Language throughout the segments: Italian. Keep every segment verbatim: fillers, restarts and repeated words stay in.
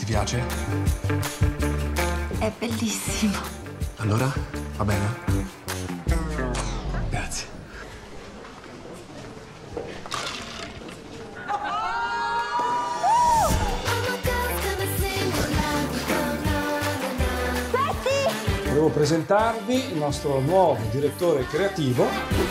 Ti piace? È bellissimo. Allora, va bene? Grazie. Volevo presentarvi il nostro nuovo direttore creativo.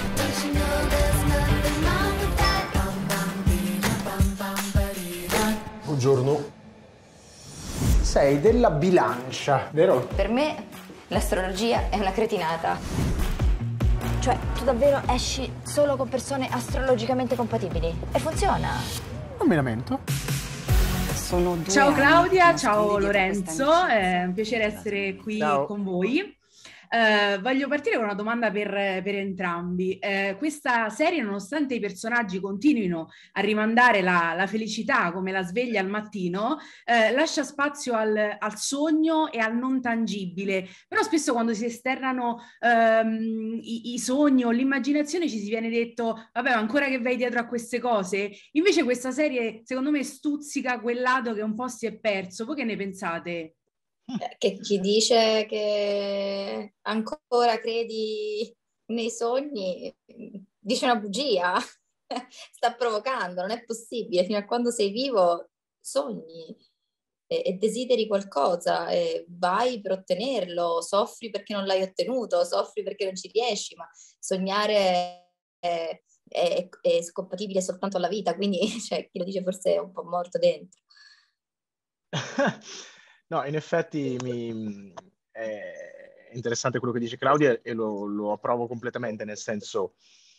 Buongiorno. Sei della bilancia, vero? Per me l'astrologia è una cretinata. Cioè, tu davvero esci solo con persone astrologicamente compatibili? E funziona. Non mi lamento. Sono due ciao Claudia, ciao anni Lorenzo, è un piacere essere qui Ciao. con voi. Uh, voglio partire con una domanda per, per entrambi. Uh, questa serie, nonostante i personaggi continuino a rimandare la, la felicità come la sveglia al mattino, uh, lascia spazio al, al sogno e al non tangibile. Però spesso quando si esternano um, i, i sogni o l'immaginazione ci si viene detto vabbè, ancora che vai dietro a queste cose. Invece questa serie secondo me stuzzica quel lato che un po' si è perso. Voi che ne pensate? Che chi dice che ancora credi nei sogni dice una bugia, sta provocando, non è possibile. Fino a quando sei vivo sogni e, e desideri qualcosa e vai per ottenerlo, soffri perché non l'hai ottenuto, soffri perché non ci riesci, ma sognare è, è, è compatibile soltanto alla vita, quindi cioè, chi lo dice forse è un po' morto dentro. No, in effetti mi, è interessante quello che dice Claudia e lo, lo approvo completamente, nel senso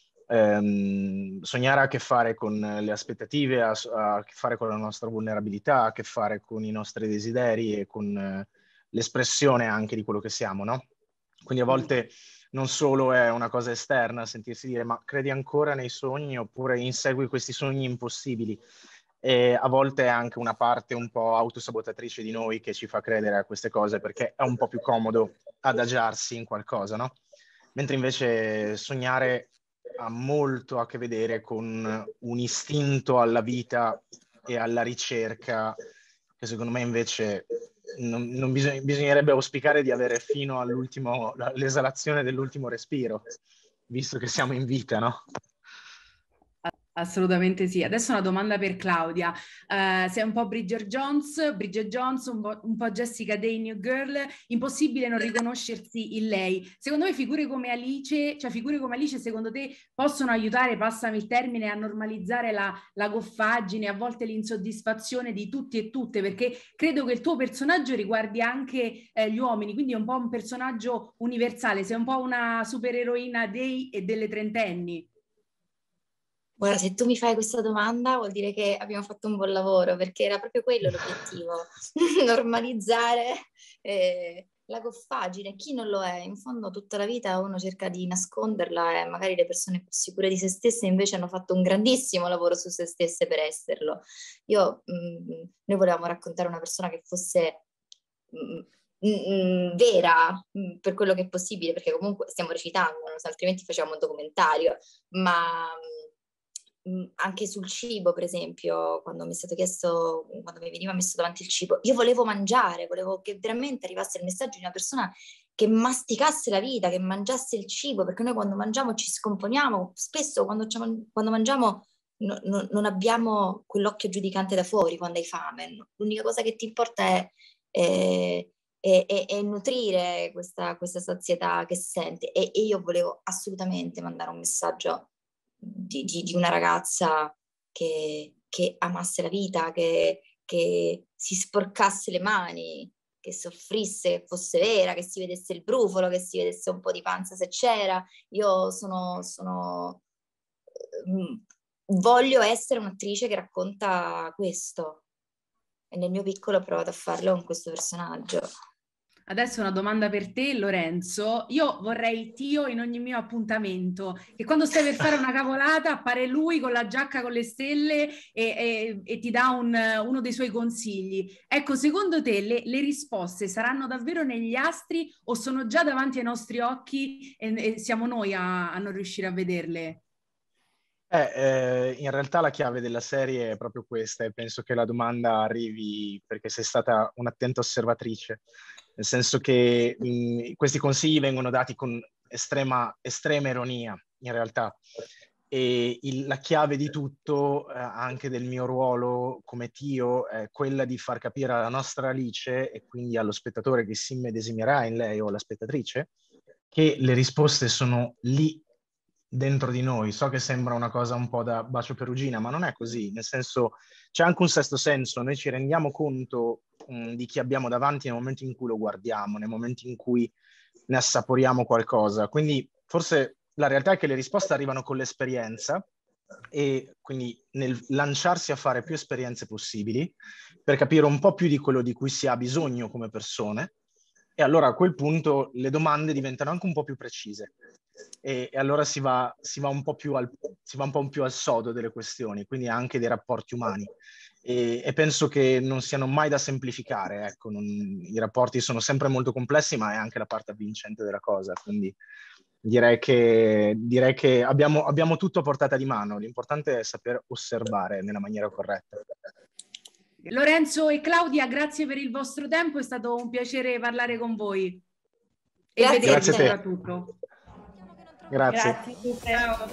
ehm, sognare ha a che fare con le aspettative, ha, ha a che fare con la nostra vulnerabilità, ha a che fare con i nostri desideri e con eh, l'espressione anche di quello che siamo, no? Quindi a volte non solo è una cosa esterna sentirsi dire ma credi ancora nei sogni oppure insegui questi sogni impossibili. E a volte è anche una parte un po' autosabotatrice di noi che ci fa credere a queste cose perché è un po' più comodo adagiarsi in qualcosa, no? Mentre invece sognare ha molto a che vedere con un istinto alla vita e alla ricerca che secondo me invece non, non bisog- bisognerebbe auspicare di avere fino all'ultimo, all'esalazione dell'ultimo respiro, visto che siamo in vita, no? Assolutamente sì. Adesso una domanda per Claudia. Uh, sei un po' Bridget Jones, Bridget Jones, un po', un po' Jessica Day, New Girl, impossibile non riconoscersi in lei. Secondo me figure come Alice, cioè figure come Alice secondo te possono aiutare, passami il termine, a normalizzare la, la goffaggine, a volte l'insoddisfazione di tutti e tutte, perché credo che il tuo personaggio riguardi anche eh, gli uomini, quindi è un po' un personaggio universale, sei un po' una supereroina dei e delle trentenni. Guarda, se tu mi fai questa domanda vuol dire che abbiamo fatto un buon lavoro, perché era proprio quello l'obiettivo, normalizzare eh, la goffaggine. Chi non lo è? In fondo tutta la vita uno cerca di nasconderla e magari le persone più sicure di se stesse invece hanno fatto un grandissimo lavoro su se stesse per esserlo. Io, mh, noi volevamo raccontare una persona che fosse mh, mh, vera mh, per quello che è possibile, perché comunque stiamo recitando, altrimenti facciamo un documentario, ma... Mh, anche sul cibo, per esempio, quando mi è stato chiesto, quando mi veniva messo davanti il cibo, io volevo mangiare, volevo che veramente arrivasse il messaggio di una persona che masticasse la vita, che mangiasse il cibo, perché noi quando mangiamo ci scomponiamo, spesso quando, quando mangiamo no, no, non abbiamo quell'occhio giudicante da fuori quando hai fame, l'unica cosa che ti importa è, è, è, è, è nutrire questa, questa sazietà che senti e, e io volevo assolutamente mandare un messaggio Di, di, di una ragazza che, che amasse la vita, che, che si sporcasse le mani, che soffrisse, che fosse vera, che si vedesse il brufolo, che si vedesse un po' di panza se c'era. Io sono, sono voglio essere un'attrice che racconta questo e nel mio piccolo ho provato a farlo con questo personaggio. Adesso una domanda per te, Lorenzo. Io vorrei Tio in ogni mio appuntamento, che quando stai per fare una cavolata appare lui con la giacca con le stelle e, e, e ti dà un, uno dei suoi consigli. Ecco, secondo te le, le risposte saranno davvero negli astri o sono già davanti ai nostri occhi e, e siamo noi a, a non riuscire a vederle? Eh, eh, in realtà la chiave della serie è proprio questa e penso che la domanda arrivi perché sei stata un'attenta osservatrice, nel senso che mh, questi consigli vengono dati con estrema, estrema ironia, in realtà. E il, la chiave di tutto, eh, anche del mio ruolo come Tio, è quella di far capire alla nostra Alice e quindi allo spettatore che si immedesimerà in lei o alla spettatrice che le risposte sono lì dentro di noi. So che sembra una cosa un po' da bacio perugina, ma non è così, nel senso c'è anche un sesto senso, noi ci rendiamo conto mh, di chi abbiamo davanti nel momento in cui lo guardiamo, nel momento in cui ne assaporiamo qualcosa, quindi forse la realtà è che le risposte arrivano con l'esperienza e quindi nel lanciarsi a fare più esperienze possibili per capire un po' più di quello di cui si ha bisogno come persone, e allora a quel punto le domande diventano anche un po' più precise e, e allora si va, si va un po' più al, si va un po' più al sodo delle questioni, quindi anche dei rapporti umani. E, e penso che non siano mai da semplificare, ecco, non, i rapporti sono sempre molto complessi, ma è anche la parte avvincente della cosa, quindi direi che, direi che abbiamo, abbiamo tutto a portata di mano, l'importante è saper osservare nella maniera corretta. Lorenzo e Claudia, grazie per il vostro tempo, è stato un piacere parlare con voi e Grazie. vedervi Grazie a te. soprattutto. Grazie. Grazie. Ciao.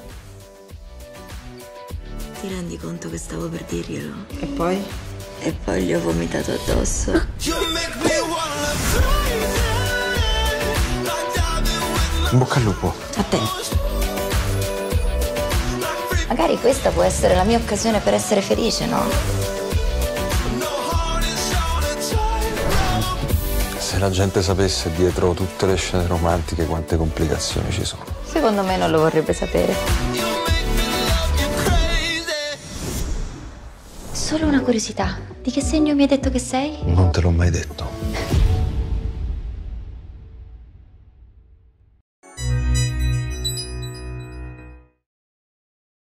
Ti rendi conto che stavo per dirglielo? E poi? E poi gli ho vomitato addosso. In bocca al lupo. A te. Magari questa può essere la mia occasione per essere felice, no? Se la gente sapesse dietro tutte le scene romantiche quante complicazioni ci sono. Secondo me non lo vorrebbe sapere. Solo una curiosità. Di che segno mi hai detto che sei? Non te l'ho mai detto.